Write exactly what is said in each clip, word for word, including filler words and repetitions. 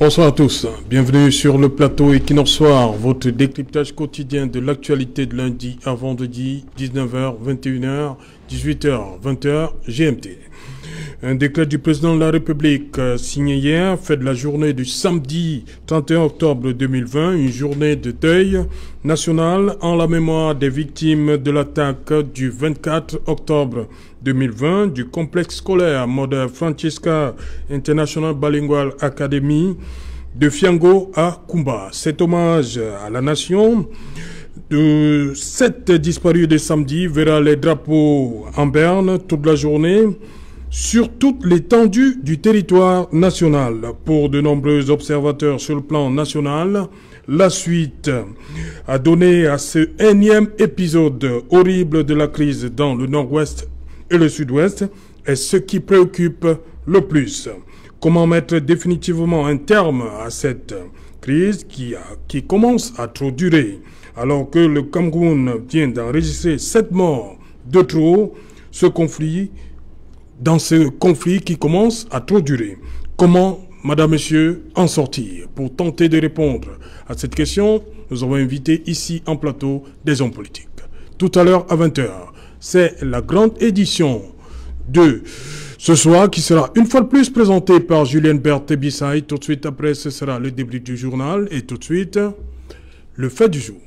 Bonsoir à tous, bienvenue sur le plateau Equinox Soir, votre décryptage quotidien de l'actualité de lundi à vendredi, dix-neuf heures, vingt et une heures, dix-huit heures, vingt heures, G M T. Un décret du président de la République euh, signé hier fait de la journée du samedi trente et un octobre deux mille vingt une journée de deuil national en la mémoire des victimes de l'attaque du vingt-quatre octobre deux mille vingt du complexe scolaire Mother Francisca International Bilingual Academy de Fiango à Kumba. Cet hommage à la nation de sept disparus de samedi verra les drapeaux en berne toute la journée sur toute l'étendue du territoire national. Pour de nombreux observateurs sur le plan national, la suite a donné à ce énième épisode horrible de la crise dans le nord-ouest et le sud-ouest est ce qui préoccupe le plus. Comment mettre définitivement un terme à cette crise qui, a, qui commence à trop durer alors que le Cameroun vient d'enregistrer sept morts de trop, ce conflit dans ce conflit qui commence à trop durer. Comment, madame, monsieur, en sortir? Pour tenter de répondre à cette question, nous avons invité ici en plateau des hommes politiques. Tout à l'heure à vingt heures, c'est la grande édition de ce soir qui sera une fois de plus présentée par Julien Berthe Bissaï. Tout de suite après, ce sera le débrief du journal et tout de suite, le fait du jour.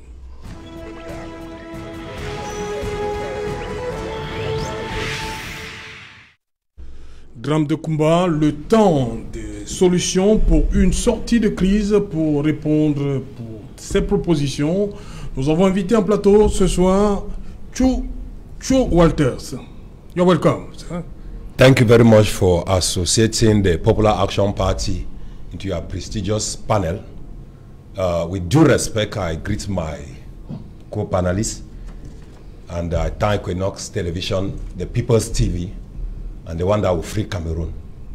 Drame de Kumba, le temps des solutions pour une sortie de crise, pour répondre pour ces propositions. Nous avons invité en plateau ce soir Chu, Chu Walters. You're welcome. Thank you very much for associating the Popular Action Party into your prestigious panel. Uh, with due respect, I greet my co-panelists and I thank Equinox Television, the People's T V, and the one that will free Cameroon.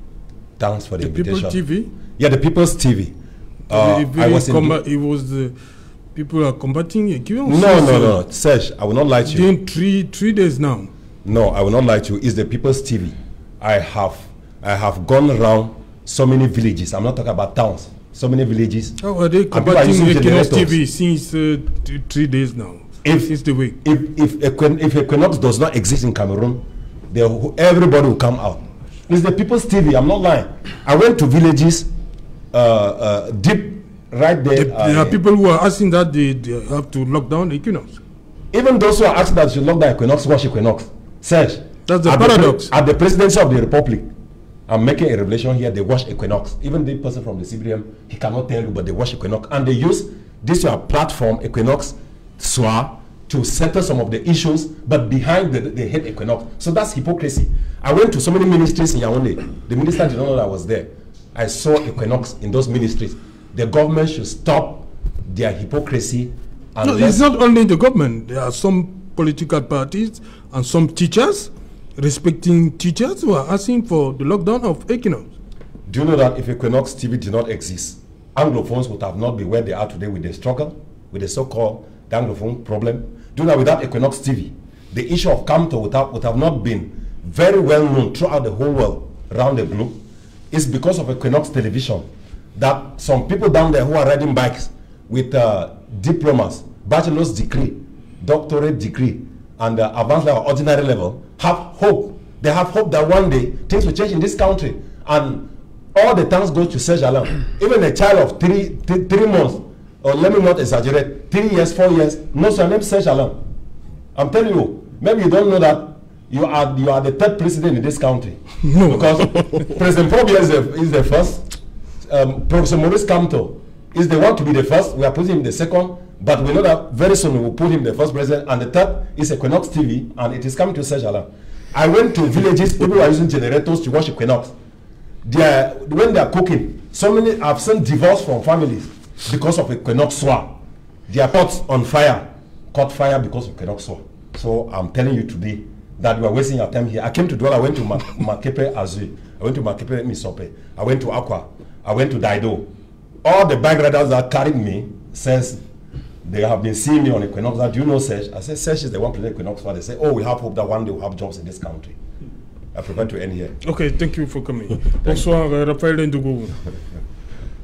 Thanks for the, the invitation. People's T V? Yeah, the People's T V. Uh, I was it was the people are combating it. No, no, no, no. Serge, I will not lie to you. Doing three three days now. No, I will not lie to you. It's the People's T V. I have I have gone around so many villages. I'm not talking about towns. So many villages. How are they combating Equinox T V since uh, three days now? If since the week. If if if Equinox does not exist in Cameroon, they, everybody will come out. It's the People's T V. I'm not lying. I went to villages, uh, uh, deep right there. The, uh, there are people who are asking that they, they have to lock down Equinox. Even those who are asking that they should lock down Equinox, watch Equinox. Serge, that's the at paradox. The, at the presidency of the republic, I'm making a revelation here. They watch Equinox. Even the person from the C B M, he cannot tell you, but they watch Equinox, and they use this your platform, Equinox, S W A, to settle some of the issues, but behind the, they hate Equinox. So that's hypocrisy. I went to so many ministries in Yaoundé. The minister did not know that I was there. I saw Equinox in those ministries. The government should stop their hypocrisy. No, it's not only the government. There are some political parties and some teachers, respecting teachers, who are asking for the lockdown of Equinox. Do you know that if Equinox T V did not exist, Anglophones would have not been where they are today with the struggle, with the so-called the Anglophone problem? Do you know that without Equinox T V, the issue of Camto would have, would have not been very well known throughout the whole world, around the globe? It's because of Equinox Television that some people down there who are riding bikes with uh, diplomas, bachelor's degree, doctorate degree, and uh, advanced level, ordinary level, have hope. They have hope that one day things will change in this country. And all the thanks go to Serge Alain. Even a child of three, th three months, or let me not exaggerate, three years, four years, knows your name Serge Alain. I'm telling you, maybe you don't know that you are you are the third president in this country. No. Because President Probia is the, is the first. Um, Professor Maurice Kamto is the one to be the first. We are putting him the second. But we know that very soon we will put him the first president, and the third is Equinox T V, and it is coming to Serge Alain. I went to villages, people are using generators to watch Equinox. They are, when they are cooking, so many have seen divorce from families because of Equinox S W A. Their pots on fire, caught fire because of Equinox S W A. So I'm telling you today that you are wasting your time here. I came to Douala, I went to Makepe Azui, I went to Makepe Misope, I went to Aqua, I went to Daido. All the bike riders that carried me since they have been seeing me on Equinox. Do you know Serge? I said, Serge is the one playing Equinox. They say, oh, we have hope that one day we'll have jobs in this country. I prefer to end here. Okay, thank you for coming. Bonsoir, Raphaël Ndougou.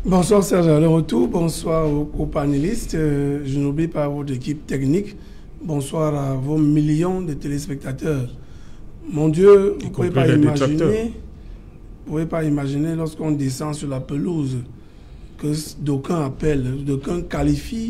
Bonsoir Serge, à le retour. Bonsoir aux, aux panélistes. Euh, je n'oublie pas votre équipe technique. Bonsoir à vos millions de téléspectateurs. Mon Dieu, vous ne pouvez pas imaginer, vous pouvez pas imaginer lorsqu'on descend sur la pelouse que d'aucuns appellent, d'aucuns qualifient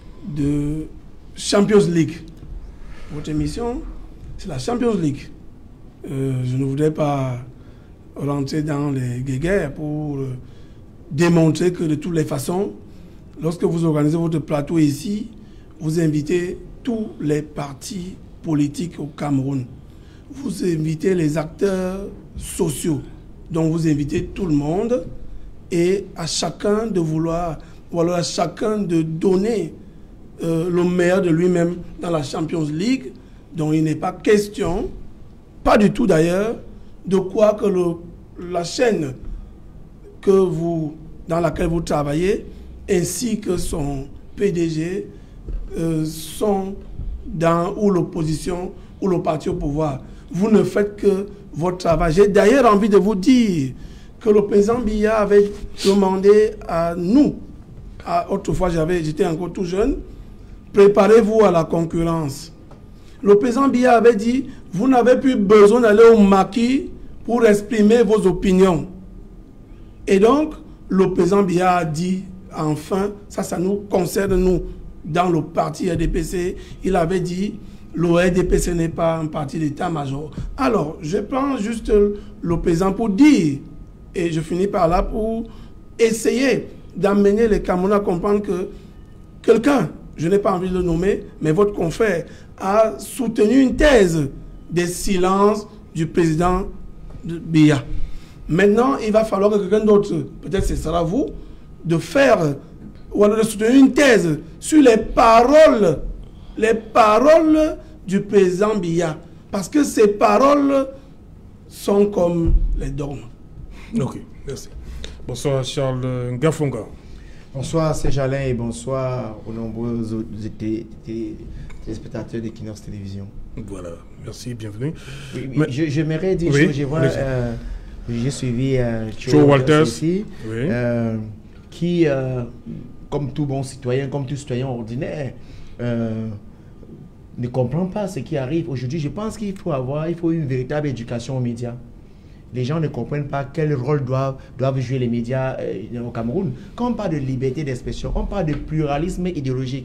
de Champions League. Votre émission, c'est la Champions League. Euh, je ne voudrais pas rentrer dans les guéguerres pour euh, démontrer que de toutes les façons, lorsque vous organisez votre plateau ici, vous invitez tous les partis politiques au Cameroun. Vous invitez les acteurs sociaux, donc vous invitez tout le monde et à chacun de vouloir, ou alors à chacun de donner euh, le meilleur de lui-même dans la Champions League, dont il n'est pas question, pas du tout d'ailleurs, de quoi que le, la chaîne que vous, dans laquelle vous travaillez, ainsi que son P D G, euh, sont dans ou l'opposition ou le parti au pouvoir. Vous ne faites que votre travail. J'ai d'ailleurs envie de vous dire que le président Biya avait demandé à nous, à, autrefois j'étais encore tout jeune, préparez-vous à la concurrence. Le président Biya avait dit, vous n'avez plus besoin d'aller au maquis pour exprimer vos opinions. Et donc, le président Biya a dit, enfin, ça, ça nous concerne, nous, dans le parti R D P C, il avait dit, le R D P C n'est pas un parti d'état-major. Alors, je prends juste le président pour dire, et je finis par là pour essayer d'amener les Camerounais à comprendre que quelqu'un, je n'ai pas envie de le nommer, mais votre confrère, a soutenu une thèse des silences du président Biya. Maintenant, il va falloir que quelqu'un d'autre, peut-être ce sera vous, de faire ou alors de soutenir une thèse sur les paroles, les paroles du président Biya. Parce que ces paroles sont comme les dogmes. Ok, merci. Bonsoir Charles Ngafonga. Bonsoir Serge Alain et bonsoir aux nombreux téléspectateurs d'Equinox Télévision. Voilà, merci, bienvenue. Oui, oui, je j'aimerais dire oui, que je vois, euh, j'ai suivi euh, Joe Walters ici, oui. euh, qui, euh, comme tout bon citoyen, comme tout citoyen ordinaire, euh, ne comprend pas ce qui arrive. Aujourd'hui, je pense qu'il faut avoir, il faut une véritable éducation aux médias. Les gens ne comprennent pas quel rôle doivent, doivent jouer les médias euh, au Cameroun. Quand on parle de liberté d'expression, on parle de pluralisme idéologique.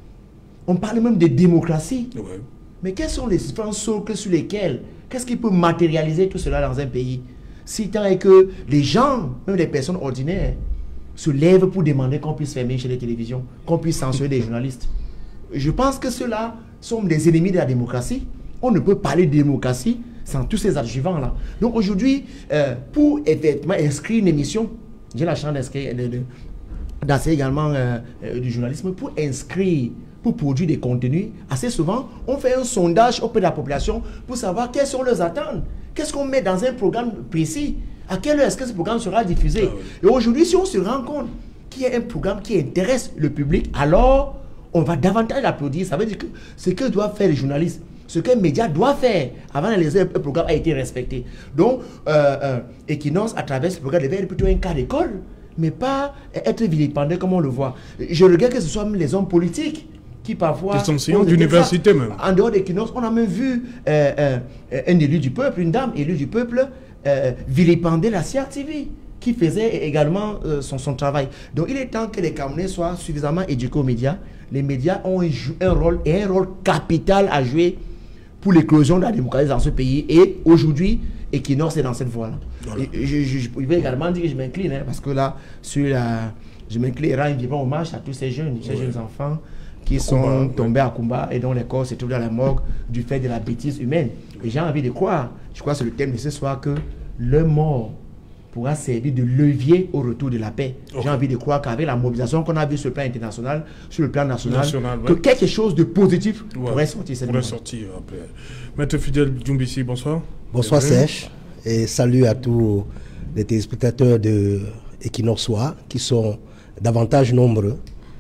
On parle même de démocratie. Ouais. Mais quels sont les différents socles sur lesquels, qu'est-ce qui peut matérialiser tout cela dans un pays? Si tant est que les gens, même les personnes ordinaires, se lèvent pour demander qu'on puisse fermer chez les télévisions, qu'on puisse censurer des journalistes. Je pense que ceux-là sont des ennemis de la démocratie. On ne peut parler de démocratie sans tous ces adjuvants-là. Donc aujourd'hui, euh, pour effectivement inscrire une émission, j'ai la chance d'inscrire, d'enseigner également euh, euh, du journalisme, pour inscrire, pour produire des contenus, assez souvent, on fait un sondage auprès de la population pour savoir quelles sont leurs attentes. Qu'est-ce qu'on met dans un programme précis? À quelle heure est-ce que ce programme sera diffusé? Ah oui. Et aujourd'hui, si on se rend compte qu'il y a un programme qui intéresse le public, alors on va davantage l'applaudir. Ça veut dire que ce que doivent faire les journalistes, ce qu'un média doit faire avant d'analyser un programme a été respecté. Donc, euh, euh, Equinox, à travers ce programme, devait être plutôt un cas d'école, mais pas être vilipendé comme on le voit. Je regrette que ce soit même les hommes politiques qui parfois... Des enseignants d'université même. En dehors d'Equinox, on a même vu euh, euh, un élu du peuple, une dame élue du peuple, euh, vilipender la C R T V, qui faisait également euh, son, son travail. Donc il est temps que les Camerounais soient suffisamment éduqués aux médias. Les médias ont un, un rôle et un rôle capital à jouer pour l'éclosion de la démocratie dans ce pays. Et aujourd'hui, Equinox est dans cette voie-là. Voilà. Je, je, je, je vais également dire que je m'incline, hein, parce que là, sur la, je m'incline et rends un vibrant hommage à tous ces jeunes, ces ouais. jeunes enfants qui sont Kumba, tombés ouais. à Kumba et dont les corps se trouvent dans la morgue du fait de la bêtise humaine. Et j'ai envie de croire, je crois que c'est le thème de ce soir, que leur mort pourra servir de levier au retour de la paix. Okay. J'ai envie de croire qu'avec la mobilisation qu'on a vue sur le plan international, sur le plan national, national que ouais. quelque chose de positif ouais. pourrait sortir. Pourrait sortir après. Maître Fidèle Djoumbissi, bonsoir. Bonsoir Serge, et salut à tous les téléspectateurs de Equinox Soir qui sont davantage nombreux.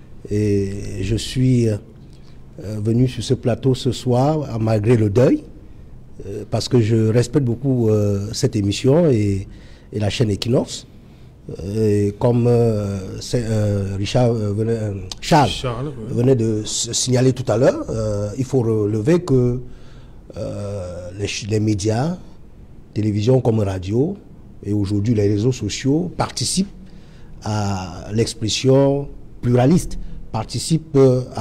Et je suis euh, venu sur ce plateau ce soir, malgré le deuil, euh, parce que je respecte beaucoup euh, cette émission et, et la chaîne Equinox. Euh, comme euh, euh, Richard euh, venait, euh, Charles, Charles ouais. venait de signaler tout à l'heure, euh, il faut relever que euh, les, les médias, télévision comme radio, et aujourd'hui les réseaux sociaux participent à l'expression pluraliste, participent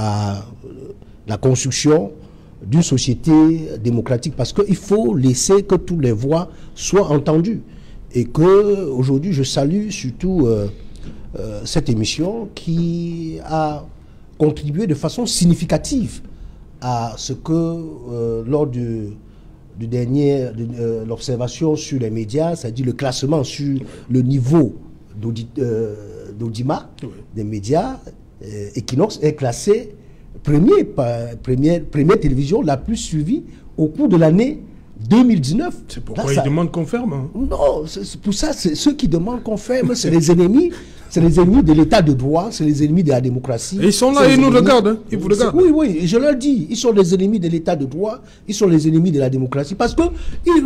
à la construction d'une société démocratique, parce qu'il faut laisser que toutes les voix soient entendues. Et que aujourd'hui je salue surtout euh, euh, cette émission qui a contribué de façon significative à ce que euh, lors du, du dernier, de euh, l'observation sur les médias, c'est-à-dire le classement sur le niveau d'audimat euh, oui. des médias, euh, Equinox est classé premier, par, première, première télévision la plus suivie au cours de l'année deux mille dix-neuf. C'est pourquoi ils ça... demandent qu'on ferme. Hein. Non, c'est pour ça, ceux qui demandent qu'on ferme, c'est les ennemis, c'est les ennemis de l'état de droit, c'est les ennemis de la démocratie. Et ils sont là, ils nous regardent, hein. Ils vous regardent. Oui, oui, je leur dis, ils sont les ennemis de l'état de droit, ils sont les ennemis de la démocratie. Parce que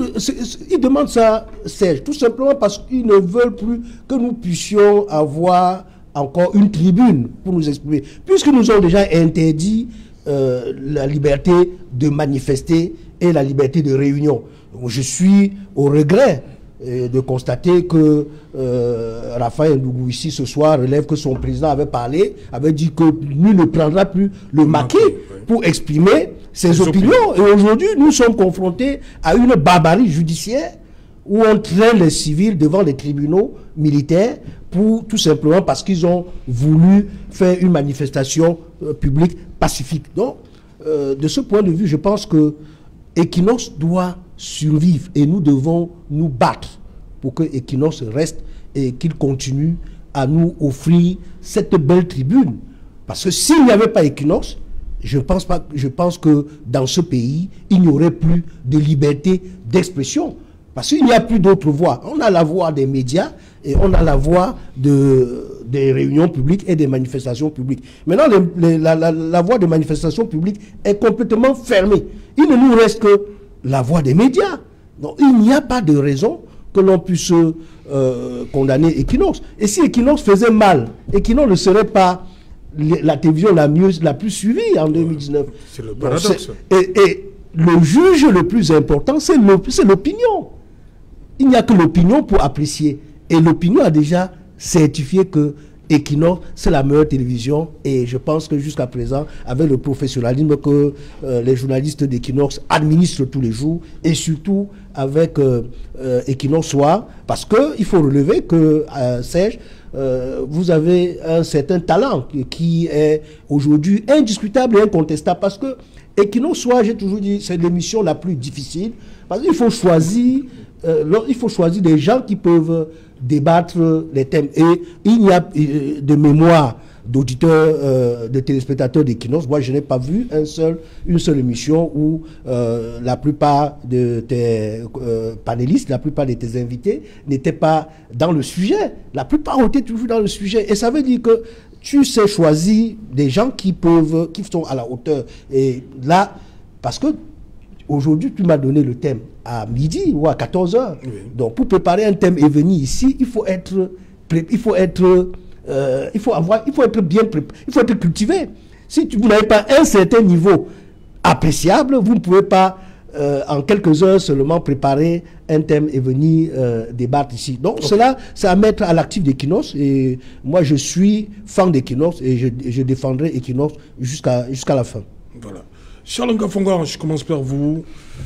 ils, ils demandent ça, Serge, tout simplement parce qu'ils ne veulent plus que nous puissions avoir encore une tribune pour nous exprimer. Puisque nous avons déjà interdit euh, la liberté de manifester et la liberté de réunion. Je suis au regret euh, de constater que euh, Raphaël Ndougou ici ce soir relève que son président avait parlé, avait dit que lui ne prendra plus le maquis oui. pour exprimer ses, ses opinions. opinions. Et aujourd'hui, nous sommes confrontés à une barbarie judiciaire où on traîne les civils devant les tribunaux militaires pour tout simplement parce qu'ils ont voulu faire une manifestation euh, publique pacifique. Donc, euh, de ce point de vue, je pense que Equinox doit survivre et nous devons nous battre pour que Equinox reste et qu'il continue à nous offrir cette belle tribune. Parce que s'il n'y avait pas Equinox, je pense, pas, je pense que dans ce pays, il n'y aurait plus de liberté d'expression. Parce qu'il n'y a plus d'autres voix. On a la voix des médias et on a la voix de, des réunions publiques et des manifestations publiques. Maintenant, les, les, la, la, la voix des manifestations publiques est complètement fermée. Il ne nous reste que la voix des médias. Donc, il n'y a pas de raison que l'on puisse euh, condamner Equinox. Et si Equinox faisait mal, Equinox ne serait pas la télévision la, mieux, la plus suivie en deux mille dix-neuf. C'est le paradoxe. Et, et le juge le plus important, c'est l'opinion. Il n'y a que l'opinion pour apprécier. Et l'opinion a déjà certifié que Equinox, c'est la meilleure télévision. Et je pense que jusqu'à présent, avec le professionnalisme que euh, les journalistes d'Equinox administrent tous les jours, et surtout avec euh, euh, Equinox Soir, parce qu'il faut relever que, euh, Serge, euh, vous avez un certain talent qui est aujourd'hui indiscutable et incontestable. Parce que Equinox Soir, j'ai toujours dit, c'est l'émission la plus difficile. Parce qu'il faut choisir... Euh, il faut choisir des gens qui peuvent débattre les thèmes. Et il y a euh, de mémoire d'auditeurs, euh, de téléspectateurs d'Equinox. Moi, je n'ai pas vu un seul, une seule émission où euh, la plupart de tes euh, panélistes, la plupart de tes invités n'étaient pas dans le sujet. La plupart ont été toujours dans le sujet. Et ça veut dire que tu sais choisir des gens qui peuvent, qui sont à la hauteur. Et là, parce que aujourd'hui, tu m'as donné le thème à midi ou à quatorze heures. Oui. Donc, pour préparer un thème et venir ici, il faut être, il faut être, euh, il faut avoir, il faut être bien préparé, il faut être cultivé. Si tu, vous n'avez pas un certain niveau appréciable, vous ne pouvez pas, euh, en quelques heures seulement, préparer un thème et venir euh, débattre ici. Donc, okay. Cela, c'est à mettre à l'actif d'Equinox. Et moi, je suis fan d'Equinox et je, je défendrai Equinox jusqu'à jusqu'à la fin. Voilà. Charles Ngafonga, je commence par vous.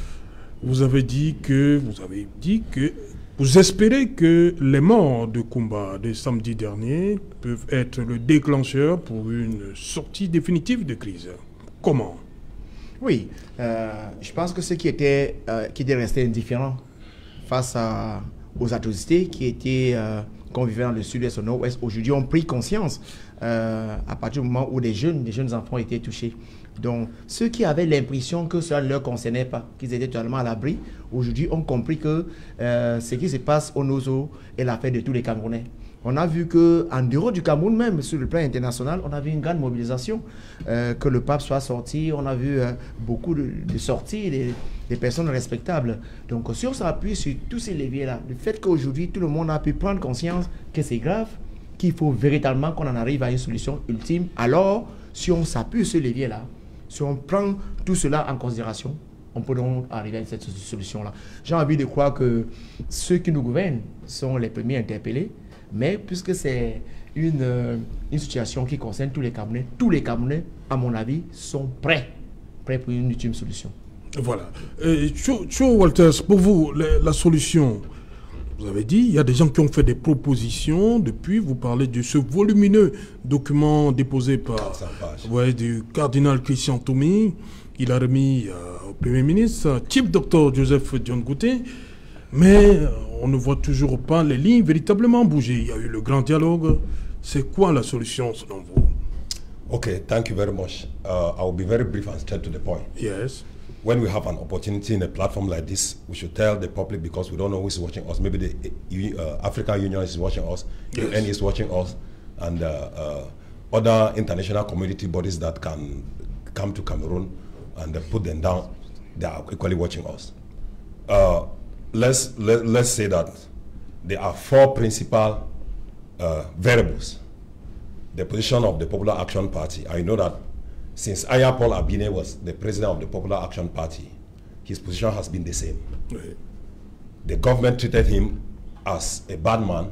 Vous avez dit que vous avez dit que vous espérez que les morts de combat de samedi dernier peuvent être le déclencheur pour une sortie définitive de crise. Comment? Oui, euh, je pense que ceux qui étaient euh, qui étaient restés indifférents face à, aux atrocités qui étaient euh, qu'on vivait dans le sud-est au nord-ouest aujourd'hui ont pris conscience euh, à partir du moment où des jeunes, des jeunes enfants étaient touchés. Donc, ceux qui avaient l'impression que cela ne leur concernait pas, qu'ils étaient totalement à l'abri, aujourd'hui ont compris que euh, ce qui se passe au Nozo est l'affaire de tous les Camerounais. On a vu qu'en dehors du Cameroun même, sur le plan international, on a vu une grande mobilisation, euh, que le pape soit sorti, on a vu euh, beaucoup de, de sorties, des, des personnes respectables. Donc si on s'appuie sur tous ces leviers-là, le fait qu'aujourd'hui tout le monde a pu prendre conscience que c'est grave, qu'il faut véritablement qu'on en arrive à une solution ultime, alors si on s'appuie sur ces leviers-là, si on prend tout cela en considération, on peut donc arriver à cette solution-là. J'ai envie de croire que ceux qui nous gouvernent sont les premiers interpellés, mais puisque c'est une, euh, une situation qui concerne tous les Camerounais, tous les Camerounais, à mon avis, sont prêts, prêts pour une ultime solution. Voilà. Cho Walters, pour vous, la, la solution, vous avez dit, il y a des gens qui ont fait des propositions. Depuis, vous parlez de ce volumineux document déposé par ouais, du cardinal Christian Toumi. Il a remis euh, au Premier ministre, type docteur Joseph John Gouté, mais euh, on ne voit toujours pas les lignes véritablement bouger. Il y a eu le grand dialogue. C'est quoi la solution selon vous? Okay, thank you very much. Uh, I will be very brief and straight to the point. Yes. When we have an opportunity in a platform like this, we should tell the public, because we don't know who is watching us. Maybe the uh, African Union is watching us, yes. U N is watching us, and uh, uh, other international community bodies that can come to Cameroon and uh, put them down, they are equally watching us. Uh, let's, let, let's say that there are four principal uh, variables. The position of the Popular Action Party. I know that since Aya Paul Abine was the president of the Popular Action Party, his position has been the same. Right. The government treated him as a bad man.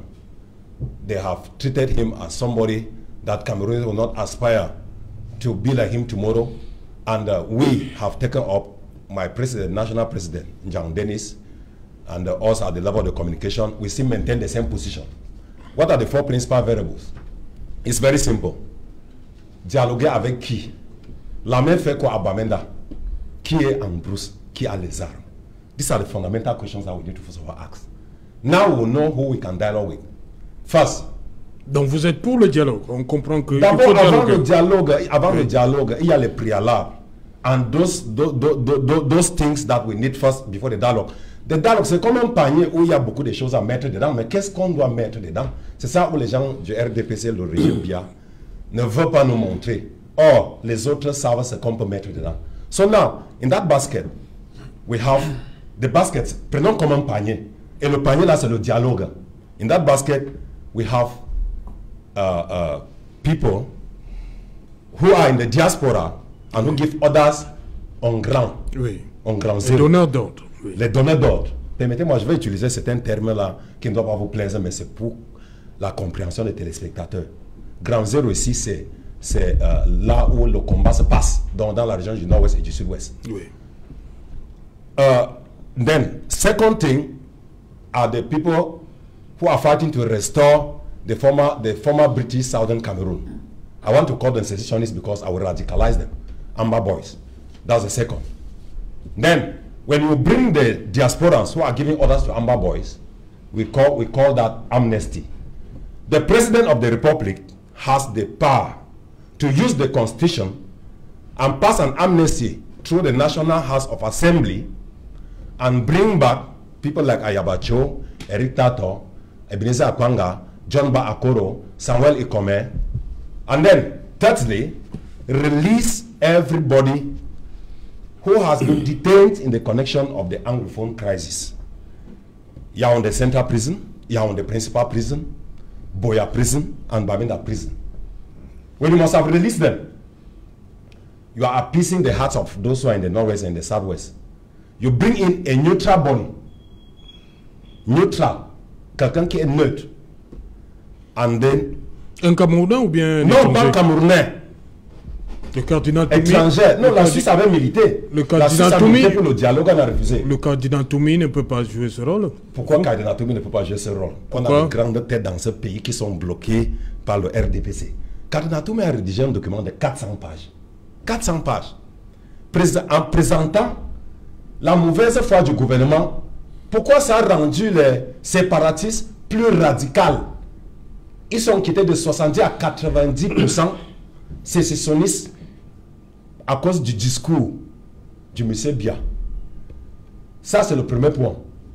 They have treated him as somebody that Cameroonians will not aspire to be like him tomorrow. And uh, we have taken up, my president, national president, Jean Dennis, and uh, us at the level of the communication, we still maintain the same position. What are the four principal variables? It's very simple. Dialoguer avec qui? La main fait quoi à Bamenda? Qui est en brousse? Qui a les armes? These are the fundamental questions that we need to first of all ask. Now we know who we can dialogue with. First. Donc vous êtes pour le dialogue. On comprend que. D'abord, avant le dialogue, avant oui. le dialogue, il y a les préalables. And those, those, those, those things that we need first before the dialogue. Le dialogue, c'est comme un panier où il y a beaucoup de choses à mettre dedans, mais qu'est-ce qu'on doit mettre dedans? C'est ça où les gens du R D P C, le régime bien, ne veulent pas nous montrer. Or, les autres savent ce qu'on peut mettre dedans. So now, in that basket, we have the basket. Prenons comme un panier. Et le panier là, c'est le dialogue. In that basket, we have uh, uh, people who are in the diaspora and who give others on ground. Oui. On ground zero. Les donneurs d'ordre. Oui. Les donneurs d'ordre. Permettez-moi, je vais utiliser certains termes-là qui ne doivent pas vous plaire, mais c'est pour la compréhension des téléspectateurs. Grand zéro ici, c'est euh, là où le combat se passe, dans, dans la région du nord-ouest et du sud-ouest. Oui. Uh, then, second thing are the people who are fighting to restore the former, the former British Southern Cameroon. I want to call them secessionists because I will radicalize them. Amber boys. That's the second. Then, when you bring the diasporans who are giving orders to Amber boys, we call, we call that amnesty. The President of the Republic has the power to use the Constitution and pass an amnesty through the National House of Assembly and bring back people like Ayabacho, Eric Tato, Ebenezer Akwanga, John Ba Akoro, Samuel Ikome, and then, thirdly, release everybody who has been detained in the connection of the Anglophone crisis. You are on the central prison, you are on the principal prison, Boya prison, and Bamenda prison. When you must have released them, you are appeasing the hearts of those who are in the northwest and the southwest. You bring in a neutral body, neutral, quelqu'un qui est neutre, and then. Un Camerounais ou bien. Non, pas un Camerounais. Le cardinal Toumi. Étranger. Non, la Suisse avait milité. Le cardinal Toumi. Pour le dialogue, on a refusé. Le cardinal Toumi ne peut pas jouer ce rôle. Pourquoi le cardinal Toumi ne peut pas jouer ce rôle? On a de grandes têtes dans ce pays qui sont bloquées par le R D P C. Cardinal Toumi a rédigé un document de quatre cents pages. quatre cents pages. En présentant la mauvaise foi du gouvernement, pourquoi ça a rendu les séparatistes plus radicaux? Ils sont quittés de soixante-dix à quatre-vingt-dix pour cent sécessionnistes à cause du discours du monsieur Bia. Ça, c'est le premier point.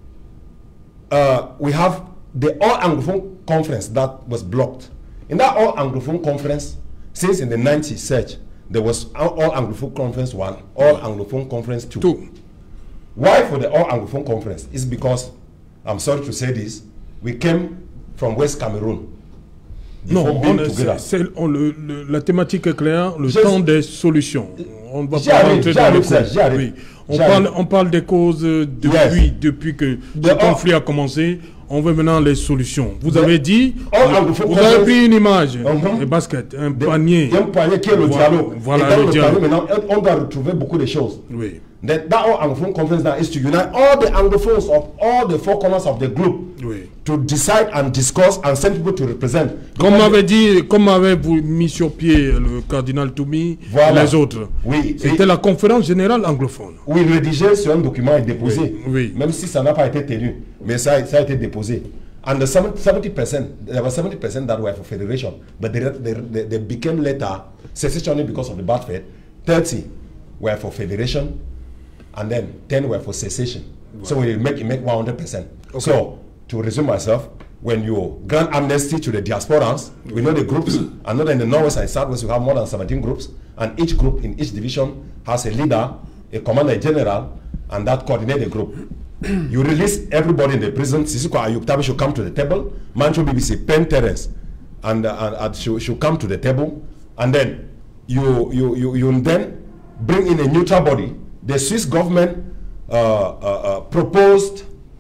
Uh, we have the All Anglophone Conference that was blocked. In that All Anglophone Conference, since in the nineties, there was All Anglophone Conference one, All Anglophone Conference two. two. Why for the All Anglophone Conference? It's because, I'm sorry to say this, we came from West Cameroon. Non, on est, c'est, on, le, le, la thématique est claire, le je temps des solutions. On va pas rentrer dans les causes. Oui. On, parle, on parle des causes depuis, yes. depuis que le conflit a commencé. On veut maintenant les solutions. Vous the avez dit, vous, vous avez pris une image, uh-huh. un basket, un de, panier. Un panier qui est le voilà, dialogue. Voilà Et dans le, le dialogue. Panier, maintenant, on doit retrouver beaucoup de choses. Oui. That, that all Anglophone conference now is to unite all the Anglophones of all the four corners of the globe oui. to decide and discuss and send people to represent. Comme m'avait dit, comme avez-vous mis sur pied le cardinal Toumi voilà. et les autres. Oui. C'était la conférence générale anglophone. Oui, rédigé sur un document et déposé. Oui. Oui. Même si ça n'a pas été tenu, mais ça, ça a été déposé. And the seventy percent, there was seventy percent that were for federation, but they, they, they, they became later secession because of the bad faith. thirty were for federation, and then ten were for secession. Wow. So we make make one hundred percent. Okay. So to resume myself, when you grant amnesty to the diasporans, we know the groups, and not in the northwest and southwest, we have more than seventeen groups, and each group in each division has a leader, a commander general, and that coordinate the group. You release everybody in the prison. Sisiko Ayuktabi should come to the table. Mancho B B C, Penn Terrace, and, uh, and, and should, should come to the table, and then you you you you then bring in a neutral body. The Swiss government uh, uh, uh, proposed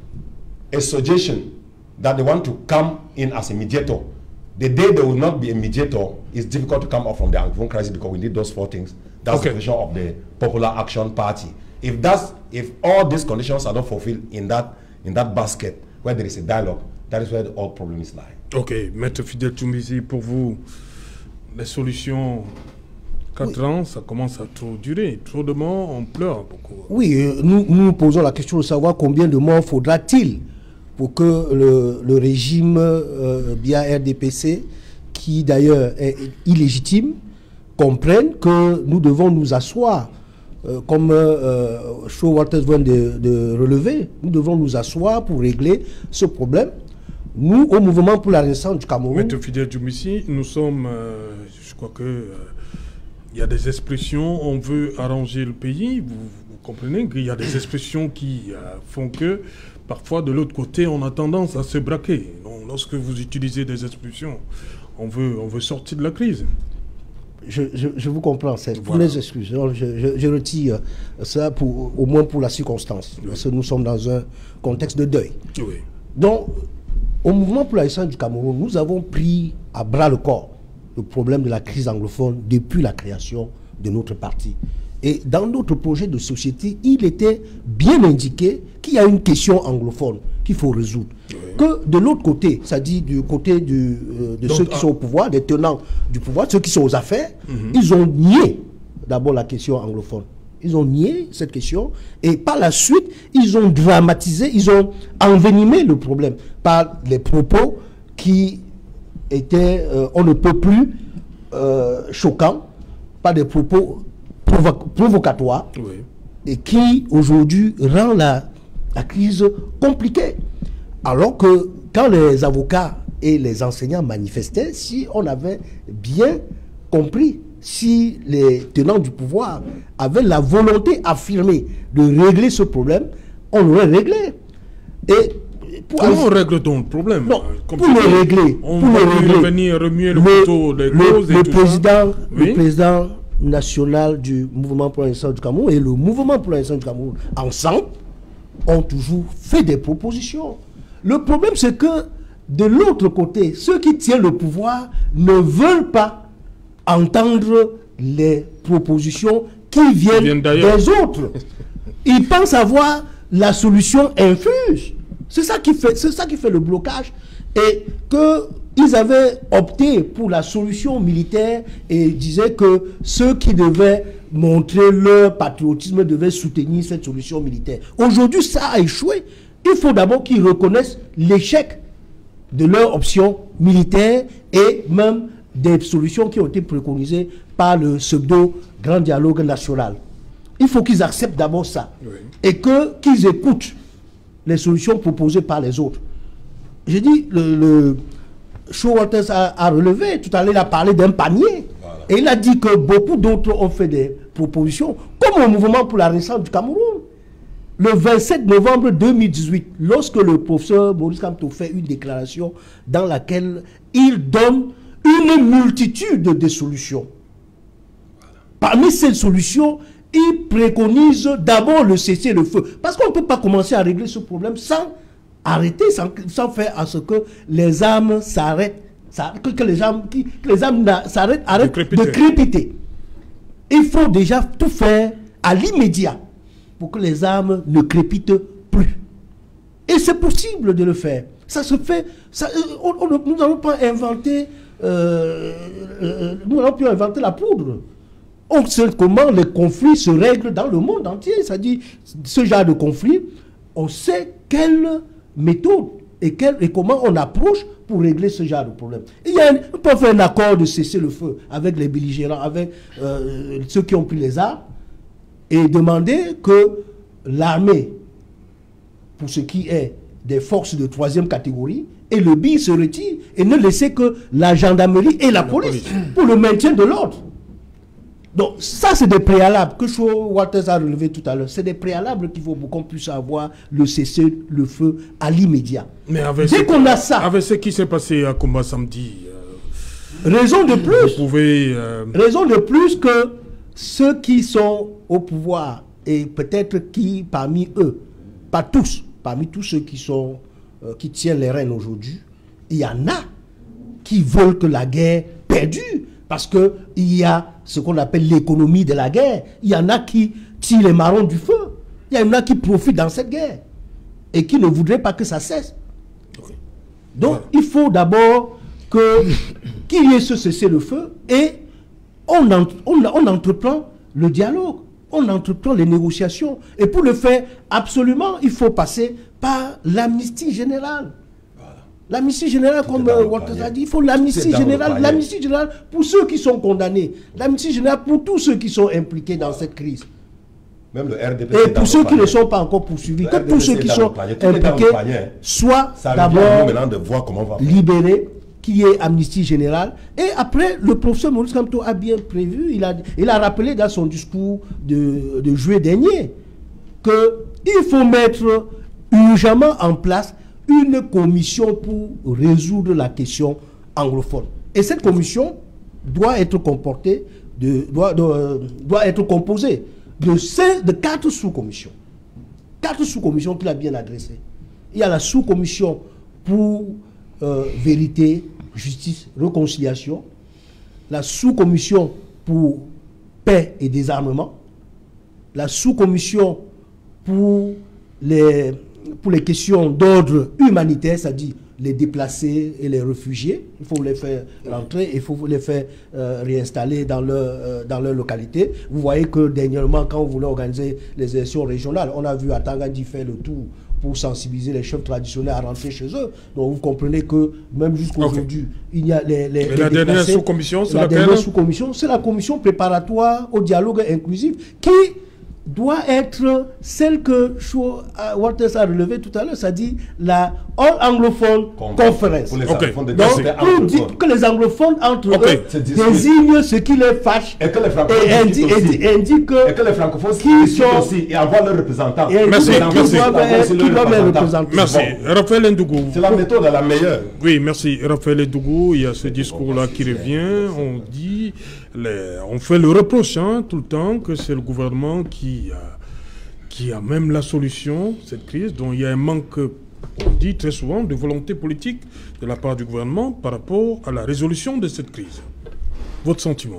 a suggestion that they want to come in as a mediator. The day they will not be a mediator, it's difficult to come up from the Anglophone crisis because we need those four things. That's okay. The position of the Popular Action Party. If that's if all these conditions are not fulfilled in that in that basket where there is a dialogue, that is where the all problem is lying. Ok, Maître Fidèle Toumbisi, pour vous, les solutions quatre oui. ans, ça commence à trop durer. Trop de morts, on pleure beaucoup. Oui, euh, nous nous posons la question de savoir combien de morts faudra-t-il pour que le, le régime euh, bien R D P C, qui d'ailleurs est illégitime, comprenne que nous devons nous asseoir. Euh, comme euh, Showalter vient de, de relever, nous devons nous asseoir pour régler ce problème. Nous, au mouvement pour la Renaissance du Cameroun... Maître Fidèle Toumbisi, nous sommes, euh, je crois que euh, il y a des expressions, on veut arranger le pays, vous, vous comprenez qu'il y a des expressions qui euh, font que, parfois, de l'autre côté, on a tendance à se braquer. Donc, lorsque vous utilisez des expressions, on veut, on veut sortir de la crise. Je, je, je vous comprends, c'est pour les excuses. Je, je, je retire ça pour, au moins pour la circonstance, oui. Parce que nous sommes dans un contexte de deuil. Oui. Donc, au mouvement pour la Renaissance du Cameroun, nous avons pris à bras le corps le problème de la crise anglophone depuis la création de notre parti. Et dans notre projet de société, il était bien indiqué qu'il y a une question anglophone qu'il faut résoudre. Oui. Que de l'autre côté, c'est-à-dire du côté du, euh, de Donc, ceux qui ah, sont au pouvoir, des tenants du pouvoir, ceux qui sont aux affaires, mm-hmm. ils ont nié d'abord la question anglophone. Ils ont nié cette question et par la suite, ils ont dramatisé, ils ont envenimé le problème par les propos qui étaient, euh, on ne peut plus, euh, choquants, par des propos provo provocatoires, oui. Et qui aujourd'hui rend la, la crise compliquée. Alors que quand les avocats et les enseignants manifestaient, si on avait bien compris, si les tenants du pouvoir avaient la volonté affirmée de régler ce problème, on l'aurait réglé. Et pour comment on règle ton problème? Non, Comme pour le régler, on pour va le régler, revenir remuer le, le couteau, les le, causes et le tout président, ça. Le oui? président national du mouvement pour la Renaissance du Cameroun et le mouvement pour la Renaissance du Cameroun, ensemble, ont toujours fait des propositions. Le problème, c'est que de l'autre côté, ceux qui tiennent le pouvoir ne veulent pas entendre les propositions qui viennent, viennent des autres. Ils pensent avoir la solution infuse. C'est ça qui fait, c'est ça qui fait le blocage. Et qu'ils avaient opté pour la solution militaire et disaient que ceux qui devaient montrer leur patriotisme devaient soutenir cette solution militaire. Aujourd'hui, ça a échoué. Il faut d'abord qu'ils reconnaissent l'échec de leur option militaire et même des solutions qui ont été préconisées par le pseudo Grand Dialogue National. Il faut qu'ils acceptent d'abord ça. Oui. Et que qu'ils écoutent les solutions proposées par les autres. J'ai dit, le, le Showalter a, a relevé, tout à l'heure il a parlé d'un panier. Voilà. Et il a dit que beaucoup d'autres ont fait des propositions, comme au mouvement pour la Renaissance du Cameroun. le vingt-sept novembre deux mille dix-huit, lorsque le professeur Maurice Kamto fait une déclaration dans laquelle il donne une multitude de solutions. Parmi ces solutions, il préconise d'abord le cessez-le-feu. Parce qu'on ne peut pas commencer à régler ce problème sans arrêter, sans, sans faire à ce que les âmes s'arrêtent, que, que les âmes, que les âmes s'arrêtent, arrêtent de crépiter. de crépiter. Il faut déjà tout faire à l'immédiat pour que les âmes ne crépitent plus. Et c'est possible de le faire. Ça se fait. Ça, on, on, nous n'allons pas inventer. Euh, euh, nous n'allons plus inventer la poudre. On sait comment les conflits se règlent dans le monde entier. C'est-à-dire, ce genre de conflit, on sait quelle méthode et, quelle, et comment on approche pour régler ce genre de problème. Il y a un, on peut faire un accord de cesser le feu avec les belligérants, avec euh, ceux qui ont pris les armes, et demander que l'armée, pour ce qui est des forces de troisième catégorie, et le B I se retire, et ne laisser que la gendarmerie et la, la police, police pour le maintien de l'ordre. Donc ça, c'est des préalables que Shaw Walters a relevé tout à l'heure. C'est des préalables qu'il faut qu'on puisse avoir le cessez-le-feu à l'immédiat. Mais avec dès qu'on a ça... Avec ce qui s'est passé à Komba samedi... Euh, raison de plus... Vous pouvez... Euh... Raison de plus que ceux qui sont au pouvoir, et peut-être qui, parmi eux, pas tous, parmi tous ceux qui, sont, euh, qui tiennent les rênes aujourd'hui, il y en a qui veulent que la guerre perdure. Parce qu'il y a ce qu'on appelle l'économie de la guerre. Il y en a qui tirent les marrons du feu. Il y en a qui profitent dans cette guerre. Et qui ne voudraient pas que ça cesse. Donc, ouais. il faut d'abord qu'il y ait ce cessez-le-feu. Et on, en, on, on entreprend le dialogue. On entreprend les négociations. Et pour le faire, absolument, il faut passer par l'amnistie générale. L'amnistie générale, comme Walters a dit, il faut l'amnistie générale, l'amnistie générale pour ceux qui sont condamnés, l'amnistie générale pour tous ceux qui sont impliqués dans cette crise. Même le R D P et pour ceux qui ne sont pas encore poursuivis, que tous ceux qui sont impliqués soient d'abord libérés, qu'il y ait amnistie générale. Et après, le professeur Maurice Kamto a bien prévu, il a, il a rappelé dans son discours de, de juillet dernier, qu'il faut mettre urgemment en place une commission pour résoudre la question anglophone. Et cette commission doit être comportée, de, doit, de, doit être composée de, cinq, de quatre sous-commissions. Quatre sous-commissions qu'il a bien adressées. Il y a la sous-commission pour euh, vérité, justice, réconciliation, la sous-commission pour paix et désarmement, la sous-commission pour les... pour les questions d'ordre humanitaire, c'est-à-dire les déplacés et les réfugiés. Il faut les faire rentrer, il faut les faire euh, réinstaller dans leur, euh, dans leur localité. Vous voyez que dernièrement, quand on voulait organiser les élections régionales, on a vu Atangandi faire le tour pour sensibiliser les chefs traditionnels à rentrer chez eux. Donc vous comprenez que même jusqu'aujourd'hui, okay. il y a les, les, les la dernière sous-commission, c'est la dernière sous-commission, c'est la commission préparatoire au dialogue inclusif qui doit être celle que Shaw Walters a relevé tout à l'heure, c'est-à-dire la All Anglophone Conference. Pour les okay. Donc, pour dire que les anglophones entre okay. eux désignent ce qui les fâche et que les francophones et indiquent que, que les francophones qui sont aussi et avoir leurs représentants. Merci, merci. Qui doivent les représenter. Merci. Raphaël Ndougou. C'est la méthode la meilleure. Oui, merci. Raphaël Ndougou, il y a ce discours-là qui revient. On dit, les, on fait le reproche hein, tout le temps que c'est le gouvernement qui a, qui a même la solution, cette crise, dont il y a un manque, on dit très souvent, de volonté politique de la part du gouvernement par rapport à la résolution de cette crise. Votre sentiment?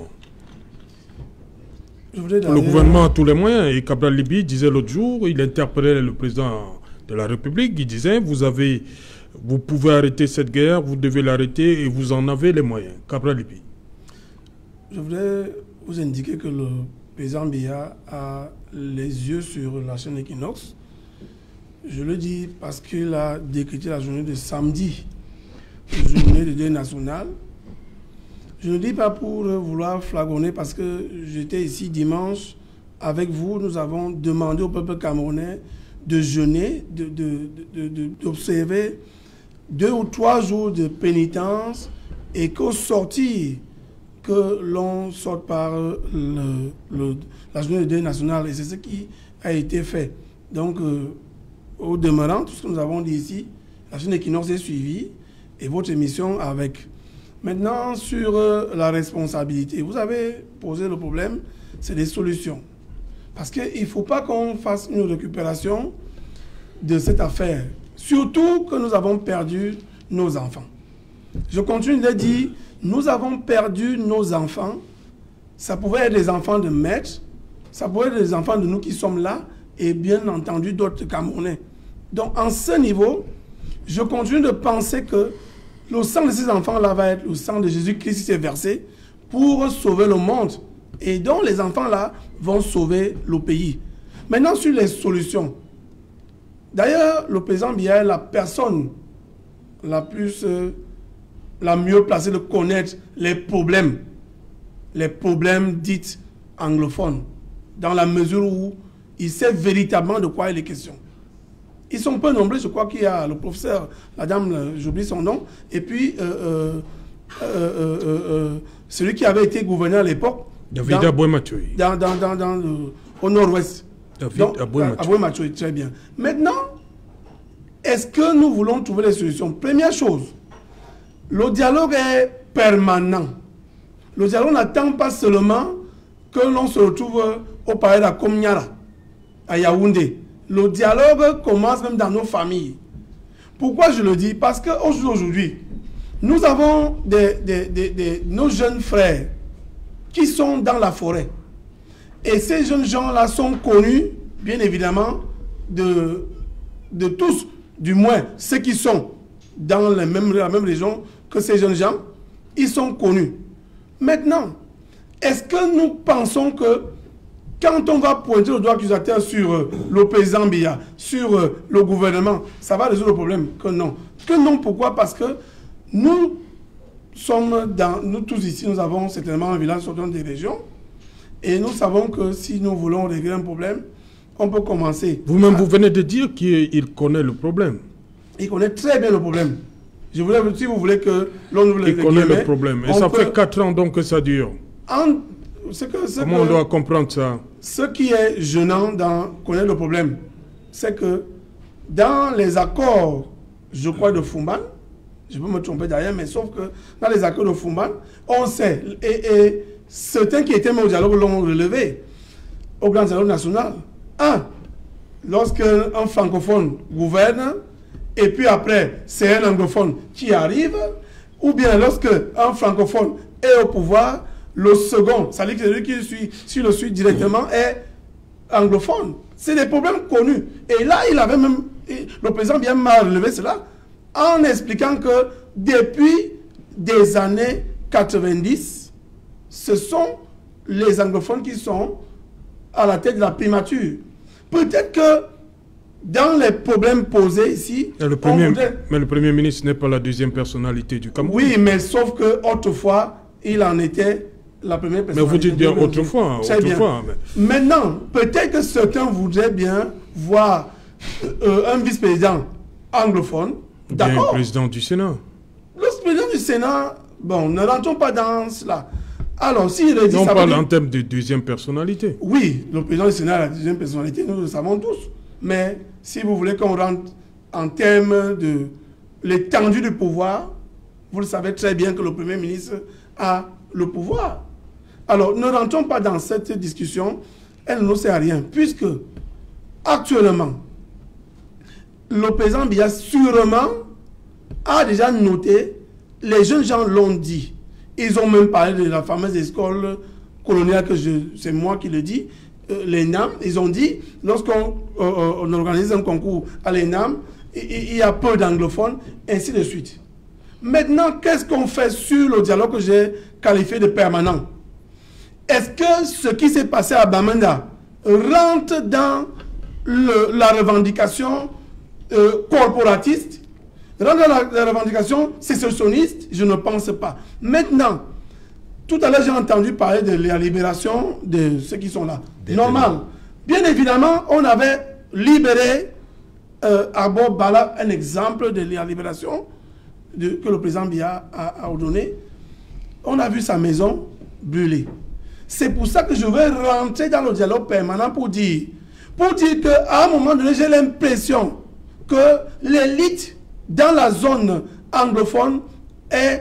Le gouvernement a tous les moyens. Et Cabral Libby disait l'autre jour, il interpellait le président de la République, il disait, vous avez, vous pouvez arrêter cette guerre, vous devez l'arrêter et vous en avez les moyens. Cabral Libby. Je voudrais vous indiquer que le président Biya a les yeux sur la chaîne Equinox. Je le dis parce qu'il a décrété la journée de samedi, journée de deuil national. Je ne dis pas pour vouloir flagorner parce que j'étais ici dimanche avec vous. Nous avons demandé au peuple camerounais de jeûner, d'observer de, de, de, deux ou trois jours de pénitence et qu'au sortir, que l'on sorte par le, le, la journée de deuil national. Et c'est ce qui a été fait. Donc, euh, au demeurant, tout ce que nous avons dit ici, la chaîne Equinox est suivie et votre émission avec. Maintenant, sur euh, la responsabilité, vous avez posé le problème, c'est des solutions. Parce qu'il ne faut pas qu'on fasse une récupération de cette affaire. Surtout que nous avons perdu nos enfants. Je continue de dire, nous avons perdu nos enfants. Ça pouvait être des enfants de maîtres, ça pouvait être des enfants de nous qui sommes là, et bien entendu d'autres Camerounais. Donc, en ce niveau, je continue de penser que le sang de ces enfants-là va être le sang de Jésus-Christ qui s'est versé pour sauver le monde. Et donc, les enfants-là vont sauver le pays. Maintenant, sur les solutions. D'ailleurs, le président Biya est la personne la plus, euh, la mieux placée de connaître les problèmes, les problèmes dits anglophones, dans la mesure où il sait véritablement de quoi il est question. Ils sont peu nombreux, je crois qu'il y a le professeur, la dame, j'oublie son nom, et puis euh, euh, euh, euh, euh, celui qui avait été gouverneur à l'époque, David Aboué-Mathieu. Dans, dans, dans, dans le, au nord-ouest. David Aboué-Mathieu. Très bien. Maintenant, est-ce que nous voulons trouver des solutions? Première chose, le dialogue est permanent. Le dialogue n'attend pas seulement que l'on se retrouve au palais d'Akomniara, à Yaoundé. Le dialogue commence même dans nos familles. Pourquoi je le dis? Parce qu'aujourd'hui, nous avons des, des, des, des, nos jeunes frères qui sont dans la forêt. Et ces jeunes gens-là sont connus, bien évidemment, de, de tous, du moins ceux qui sont dans les mêmes, la même région que ces jeunes gens, ils sont connus. Maintenant, est-ce que nous pensons que quand on va pointer le doigt accusateur sur euh, le président Biya, sur euh, le gouvernement, ça va résoudre le problème? Que non. Que non, pourquoi? Parce que nous sommes dans, nous tous ici, nous avons certainement un village sortant des régions, et nous savons que si nous voulons régler un problème, on peut commencer. Vous-même, à... vous venez de dire qu'il connaît le problème. Il connaît très bien le problème. Je voulais, si vous voulez que l'on nous le Il connaît le problème. Et ça peut... fait quatre ans donc que ça dure. En... Ce que, ce Comment que, on doit comprendre ça? Ce qui est gênant dans connaître le problème, c'est que dans les accords, je crois, de Fumban, je peux me tromper d'ailleurs, mais sauf que dans les accords de Fumban, on sait, et, et certains qui étaient même au dialogue l'ont relevé, au grand dialogue national. Un, lorsque un francophone gouverne, et puis après, c'est un anglophone qui arrive, ou bien lorsque un francophone est au pouvoir, le second, c'est-à-dire que celui qui suit, si le suit directement, est anglophone. C'est des problèmes connus. Et là, il avait même, le président bien m'a relevé cela, en expliquant que depuis des années quatre-vingt-dix, ce sont les anglophones qui sont à la tête de la primature. Peut-être que dans les problèmes posés ici... Le premier, voudrait... Mais le Premier ministre n'est pas la deuxième personnalité du Cameroun. Oui, mais sauf que autrefois, il en était la première personnalité. Mais vous dites bien autrefois. Très autrefois bien. Mais... Maintenant, peut-être que certains voudraient bien voir euh, un vice-président anglophone. D'accord. Le président du Sénat. Le président du Sénat, bon, ne rentrons pas dans cela. Alors, s'il est dit... On ça parle dire... en termes de deuxième personnalité. Oui, le président du Sénat, la deuxième personnalité, nous le savons tous. Mais si vous voulez qu'on rentre en termes de l'étendue du pouvoir, vous le savez très bien que le Premier ministre a le pouvoir. Alors, ne rentrons pas dans cette discussion, elle ne sert à rien, puisque actuellement, le président Biya sûrement a déjà noté, les jeunes gens l'ont dit, ils ont même parlé de la fameuse école coloniale, que c'est moi qui le dis, euh, l'ENAM, ils ont dit, lorsqu'on euh, on organise un concours à l'ENAM, il, il y a peu d'anglophones, ainsi de suite. Maintenant, qu'est-ce qu'on fait sur le dialogue que j'ai qualifié de permanent? Est-ce que ce qui s'est passé à Bamenda rentre dans le, la revendication euh, corporatiste, rentre dans la, la revendication sécessionniste? Je ne pense pas. Maintenant, tout à l'heure, j'ai entendu parler de la libération de ceux qui sont là. Des Normal. Bien évidemment, on avait libéré euh, Abo Bala, un exemple de la libération de, que le président Biya a, a ordonné. On a vu sa maison brûlée. C'est pour ça que je vais rentrer dans le dialogue permanent pour dire pour dire qu'à un moment donné, j'ai l'impression que l'élite dans la zone anglophone est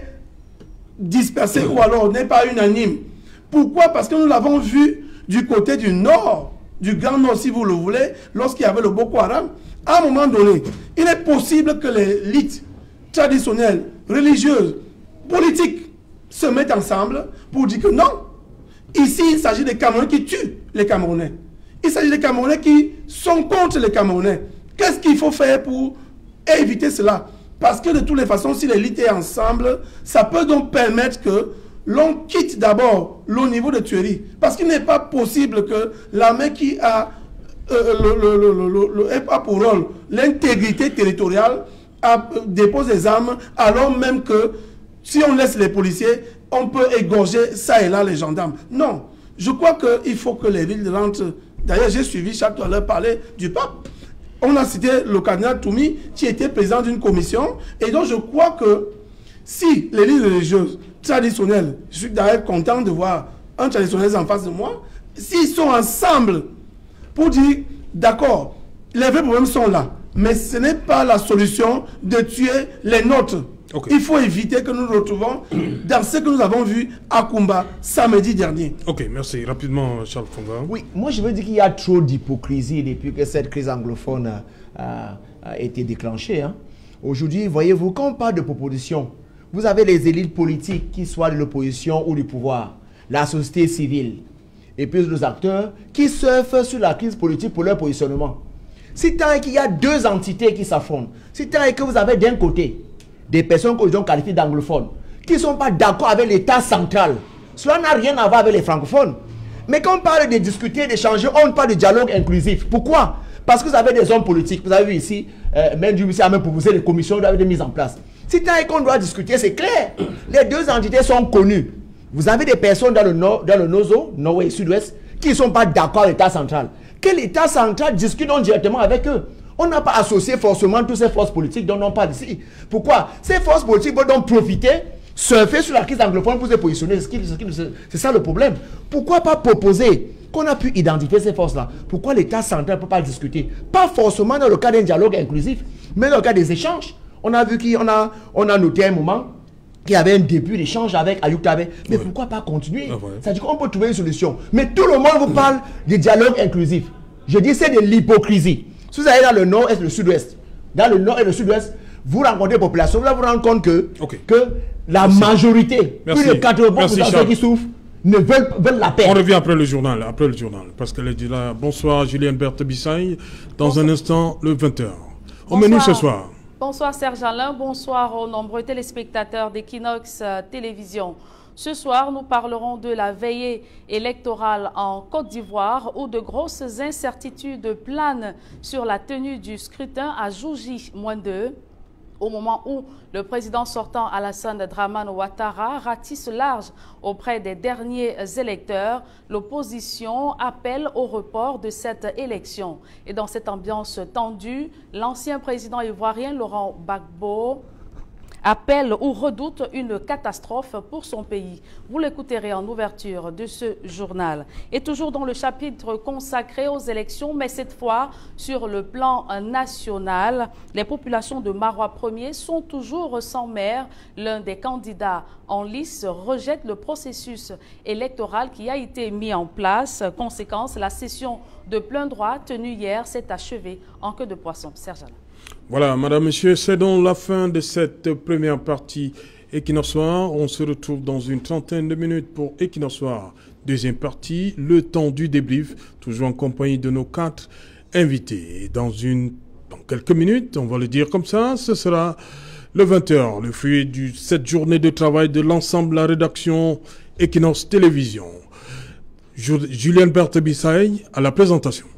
dispersée ou alors n'est pas unanime. Pourquoi? Parce que nous l'avons vu du côté du nord, du Grand Nord si vous le voulez, lorsqu'il y avait le Boko Haram. À un moment donné, il est possible que l'élite traditionnelle, religieuse, politique se mettent ensemble pour dire que non, ici il s'agit des Camerounais qui tuent les Camerounais. Il s'agit des Camerounais qui sont contre les Camerounais. Qu'est-ce qu'il faut faire pour éviter cela? Parce que de toutes les façons, si l'élite est ensemble, ça peut donc permettre que l'on quitte d'abord le niveau de tuerie. Parce qu'il n'est pas possible que l'armée qui a, euh, le, le, le, le, le, a pour rôle l'intégrité territoriale a, euh, dépose des armes, alors même que si on laisse les policiers, on peut égorger ça et là les gendarmes. Non, je crois qu'il faut que les villes rentrent. D'ailleurs, j'ai suivi chaque fois leur parler du pape. On a cité le cardinal Toumi qui était président d'une commission. Et donc, je crois que si les lignes religieuses traditionnelles, je suis d'ailleurs content de voir un traditionnel en face de moi, s'ils sont ensemble pour dire, d'accord, les vrais problèmes sont là, mais ce n'est pas la solution de tuer les nôtres. Okay. Il faut éviter que nous nous retrouvons dans ce que nous avons vu à Kumba samedi dernier. Ok, merci. Rapidement, Charles Fonga. Oui, moi je veux dire qu'il y a trop d'hypocrisie depuis que cette crise anglophone a, a été déclenchée. Hein. Aujourd'hui, voyez-vous, quand on parle de proposition, vous avez les élites politiques qui soient de l'opposition ou du pouvoir, la société civile, et puis les acteurs qui surfent sur la crise politique pour leur positionnement. Si tant qu'il y a deux entités qui s'affrontent, si tant que vous avez d'un côté des personnes que l'on qualifie d'anglophones, qui ne sont pas d'accord avec l'État central. Cela n'a rien à voir avec les francophones. Mais quand on parle de discuter, d'échanger, on parle de dialogue inclusif. Pourquoi? Parce que vous avez des hommes politiques. Vous avez vu ici, euh, même du a même proposé des commissions de mise en place. Si tant qu'on doit discuter, c'est clair. Les deux entités sont connues. Vous avez des personnes dans le nord, dans le Nozo, nord et sud-ouest, qui ne sont pas d'accord avec l'État central. Que l'État central discute directement avec eux. On n'a pas associé forcément toutes ces forces politiques dont on parle ici. Pourquoi? Ces forces politiques vont donc profiter, surfer sur la crise anglophone pour se positionner. C'est ça le problème. Pourquoi pas proposer qu'on a pu identifier ces forces-là? Pourquoi l'État central ne peut pas discuter? Pas forcément dans le cas d'un dialogue inclusif, mais dans le cas des échanges. On a vu qu'on a, on a noté un moment qu'il y avait un début d'échange avec Ayuk Tabe. Mais ouais. Pourquoi pas continuer? Ah ouais. Ça dit qu'on peut trouver une solution. Mais tout le monde vous parle de dialogue inclusif. Je dis c'est de l'hypocrisie. Si vous allez dans le nord et le sud-ouest, dans le nord et le sud-ouest, vous rencontrez la population, vous allez vous rendre compte que, okay. que la Merci. majorité, Merci. plus de quatre-vingts pour cent de ceux qui souffrent, ne veulent, veulent la paix. On revient après le journal, après le journal, parce qu'elle est dit là, bonsoir Julienne Berthe Bissaï, dans bonsoir. un instant, le vingt heures. Au menu ce soir. Bonsoir Serge Alain, bonsoir aux nombreux téléspectateurs d'Equinox euh, Télévision. Ce soir, nous parlerons de la veillée électorale en Côte d'Ivoire où de grosses incertitudes planent sur la tenue du scrutin à Jouji moins deux, au moment où le président sortant Alassane Dramane Ouattara ratisse large auprès des derniers électeurs. L'opposition appelle au report de cette élection. Et dans cette ambiance tendue, l'ancien président ivoirien Laurent Gbagbo appelle ou redoute une catastrophe pour son pays. Vous l'écouterez en ouverture de ce journal. Et toujours dans le chapitre consacré aux élections, mais cette fois sur le plan national, les populations de Marois Premier sont toujours sans maire. L'un des candidats en lice rejette le processus électoral qui a été mis en place. Conséquence, la session de plein droit tenue hier s'est achevée en queue de poisson. Serge Alain. Voilà, madame, monsieur, c'est donc la fin de cette première partie Equinox Soir. On se retrouve dans une trentaine de minutes pour Equinox Soir. Deuxième partie, le temps du débrief, toujours en compagnie de nos quatre invités. Et dans, une, dans quelques minutes, on va le dire comme ça, ce sera le vingt heures, le fruit de cette journée de travail de l'ensemble de la rédaction Equinox Télévision. Julienne Berthe Bissaï à la présentation.